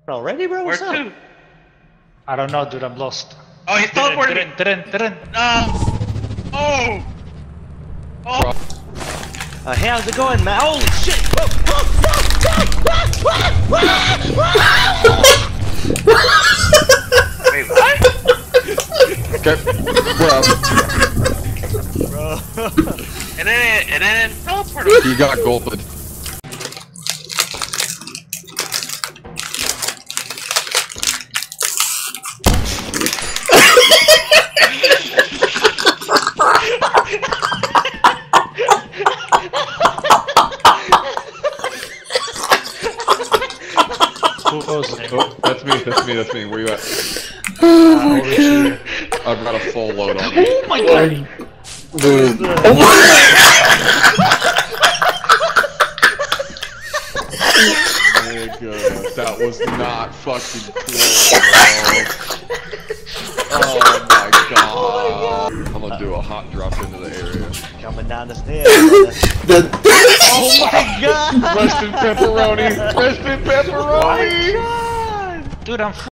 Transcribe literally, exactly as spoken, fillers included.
Already, bro? Where What's up? to? I don't know, dude. I'm lost. Oh, he's teleporting me. Tren, tren, tren. No. Oh. Oh. Uh, hey, how's it going, man? Holy shit! Whoa, Wait, what? Okay, well, bro. And then, and then teleported. you got golden. Who was it? Oh, that's me, that's me, that's me. Where you at? Uh, over here. I've got a full load on me. Oh my god! Dude. Nigga, that was not fucking cool, bro. Oh my god. I'm gonna do a hot drop into the area. Coming down the stairs. Oh my god! Rest in pepperoni! Rest in pepperoni! Oh my god! Dude, I'm